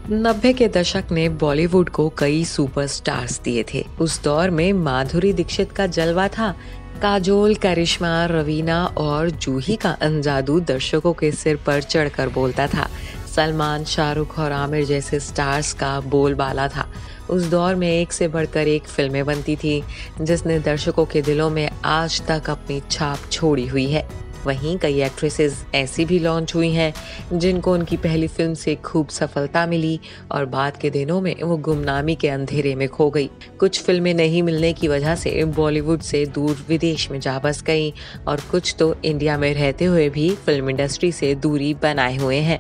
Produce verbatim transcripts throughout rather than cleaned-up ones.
नब्बे के दशक ने बॉलीवुड को कई सुपरस्टार्स दिए थे। उस दौर में माधुरी दीक्षित का जलवा था। काजोल, करिश्मा, रवीना और जूही का अनजादू दर्शकों के सिर पर चढ़कर बोलता था। सलमान, शाहरुख और आमिर जैसे स्टार्स का बोलबाला था। उस दौर में एक से बढ़कर एक फिल्में बनती थी, जिसने दर्शकों के दिलों में आज तक अपनी छाप छोड़ी हुई है। वहीं कई एक्ट्रेसेस ऐसी भी लॉन्च हुई हैं जिनको उनकी पहली फिल्म से खूब सफलता मिली और बाद के दिनों में वो गुमनामी के अंधेरे में खो गई। कुछ फिल्में नहीं मिलने की वजह से बॉलीवुड से दूर विदेश में जा बस गई और कुछ तो इंडिया में रहते हुए भी फिल्म इंडस्ट्री से दूरी बनाए हुए हैं।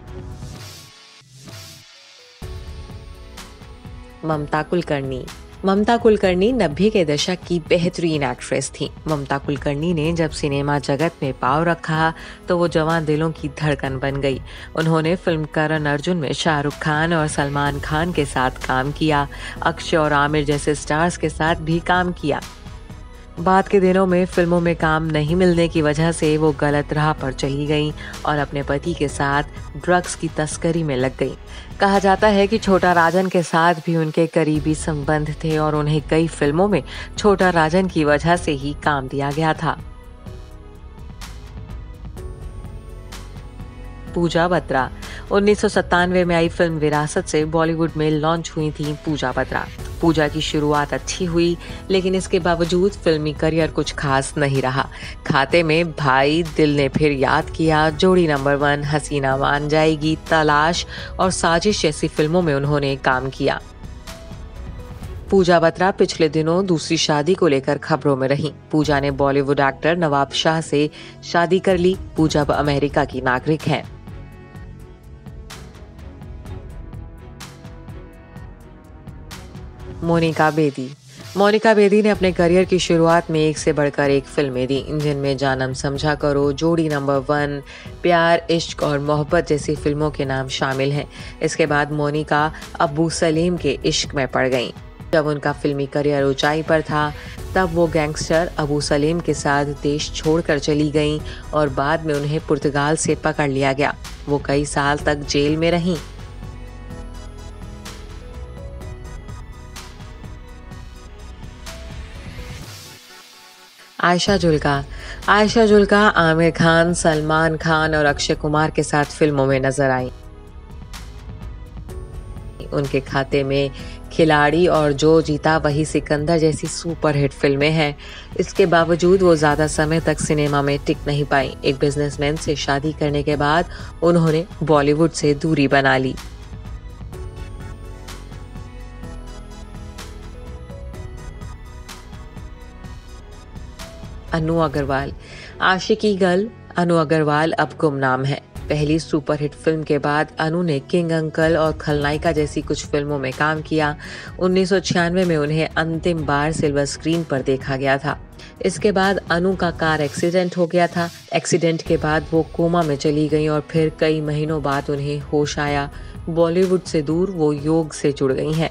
ममता कुलकर्णी ममता कुलकर्णी नब्बे के दशक की बेहतरीन एक्ट्रेस थी। ममता कुलकर्णी ने जब सिनेमा जगत में पांव रखा तो वो जवान दिलों की धड़कन बन गई। उन्होंने फिल्म करण अर्जुन में शाहरुख खान और सलमान खान के साथ काम किया। अक्षय और आमिर जैसे स्टार्स के साथ भी काम किया। बाद के दिनों में फिल्मों में काम नहीं मिलने की वजह से वो गलत राह पर चली गईं और अपने पति के साथ ड्रग्स की तस्करी में लग गईं। कहा जाता है कि छोटा राजन के साथ भी उनके करीबी संबंध थे और उन्हें कई फिल्मों में छोटा राजन की वजह से ही काम दिया गया था। पूजा बत्रा उन्नीस सौ सत्तानवे में आई फिल्म विरासत से बॉलीवुड में लॉन्च हुई थी पूजा बत्रा। पूजा की शुरुआत अच्छी हुई, लेकिन इसके बावजूद फिल्मी करियर कुछ खास नहीं रहा। खाते में भाई, दिल ने फिर याद किया, जोड़ी नंबर वन, हसीना मान जाएगी, तलाश और साजिश जैसी फिल्मों में उन्होंने काम किया। पूजा बत्रा पिछले दिनों दूसरी शादी को लेकर खबरों में रही। पूजा ने बॉलीवुड एक्टर नवाब शाह से शादी कर ली। पूजा अब अमेरिका की नागरिक हैं। मोनिका बेदी मोनिका बेदी ने अपने करियर की शुरुआत में एक से बढ़कर एक फिल्में दी, जिनमें जानम समझा करो, जोड़ी नंबर वन, प्यार, इश्क और मोहब्बत जैसी फिल्मों के नाम शामिल हैं। इसके बाद मोनिका अब्बू सलीम के इश्क में पड़ गईं। जब उनका फिल्मी करियर ऊंचाई पर था, तब वो गैंगस्टर अबू सलीम के साथ देश छोड़कर चली गईं और बाद में उन्हें पुर्तगाल से पकड़ लिया गया। वो कई साल तक जेल में रहीं। आयशा जुल्का आयशा जुल्का आमिर खान, सलमान खान और अक्षय कुमार के साथ फिल्मों में नजर आई। उनके खाते में खिलाड़ी और जो जीता वही सिकंदर जैसी सुपरहिट फिल्में हैं। इसके बावजूद वो ज्यादा समय तक सिनेमा में टिक नहीं पाई। एक बिजनेसमैन से शादी करने के बाद उन्होंने बॉलीवुड से दूरी बना ली। अनु अग्रवाल आशिकी गर्ल अनु अग्रवाल अब गुमनाम है। पहली सुपरहिट फिल्म के बाद अनु ने किंग अंकल और खलनायिका जैसी कुछ फिल्मों में काम किया। उन्नीस सौ छियानवे में उन्हें अंतिम बार सिल्वर स्क्रीन पर देखा गया था। इसके बाद अनु का कार एक्सीडेंट हो गया था। एक्सीडेंट के बाद वो कोमा में चली गई और फिर कई महीनों बाद उन्हें होश आया। बॉलीवुड से दूर वो योग से जुड़ गई हैं।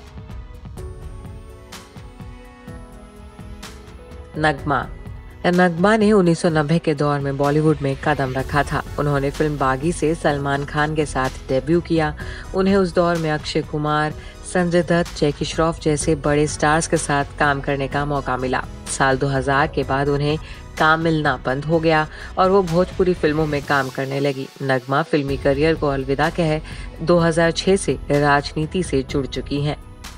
नगमा नगमा ने उन्नीस सौ नब्बे के दौर में बॉलीवुड में कदम रखा था। उन्होंने फिल्म बागी से सलमान खान के साथ डेब्यू किया। उन्हें उस दौर में अक्षय कुमार, संजय दत्त, जैकी श्रॉफ जैसे बड़े स्टार्स के साथ काम करने का मौका मिला। साल दो हज़ार के बाद उन्हें काम मिलना बंद हो गया और वो भोजपुरी फिल्मों में काम करने लगी। नगमा फिल्मी करियर को अलविदा कह दो हज़ार छह से राजनीति से जुड़ चुकी हैं।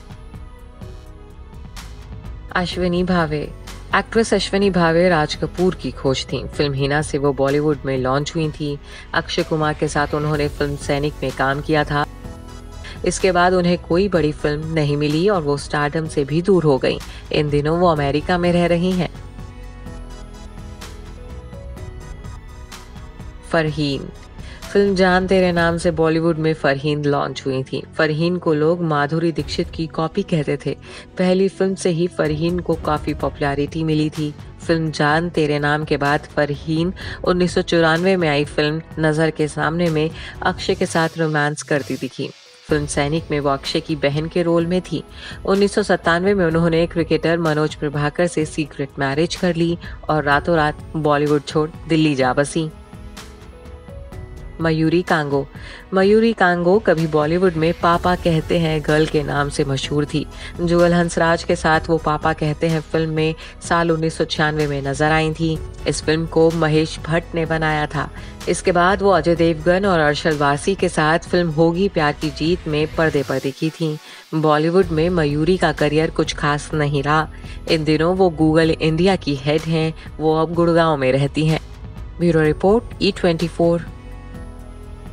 अश्विनी भावे एक्ट्रेस अश्विनी भावे राज कपूर की खोज थी। फिल्म हिना से वो बॉलीवुड में लॉन्च हुई थी। अक्षय कुमार के साथ उन्होंने फिल्म सैनिक में काम किया था। इसके बाद उन्हें कोई बड़ी फिल्म नहीं मिली और वो स्टारडम से भी दूर हो गईं। इन दिनों वो अमेरिका में रह रही हैं। फरहीन फिल्म जान तेरे नाम से बॉलीवुड में फरहीन लॉन्च हुई थी। फरहीन को लोग माधुरी दीक्षित की कॉपी कहते थे। पहली फिल्म से ही फरहीन को काफी पॉपुलैरिटी मिली थी। फिल्म जान तेरे नाम के बाद फरहीन उन्नीस सौ चौरानवे में आई फिल्म नजर के सामने में अक्षय के साथ रोमांस करती दिखी। फिल्म सैनिक में वो अक्षय की बहन के रोल में थी। उन्नीस सौ सत्तानवे में उन्होंने क्रिकेटर मनोज प्रभाकर से सीक्रेट मैरिज कर ली और रातों रात बॉलीवुड छोड़ दिल्ली जा बसी। मयूरी कांगो। मयूरी कांगो कभी बॉलीवुड में पापा कहते हैं गर्ल के नाम से मशहूर थी। जुगल हंसराज के साथ वो पापा कहते हैं फिल्म में साल उन्नीस सौ छियानवे में नजर आई थी। इस फिल्म को महेश भट्ट ने बनाया था। इसके बाद वो अजय देवगन और अरशद वारसी के साथ फिल्म होगी प्यार की जीत में पर्दे पर दिखी थी। बॉलीवुड में मयूरी का करियर कुछ खास नहीं रहा। इन दिनों वो गूगल इंडिया की हेड हैं। वो अब गुड़गांव में रहती हैं। Bureau report E twenty four.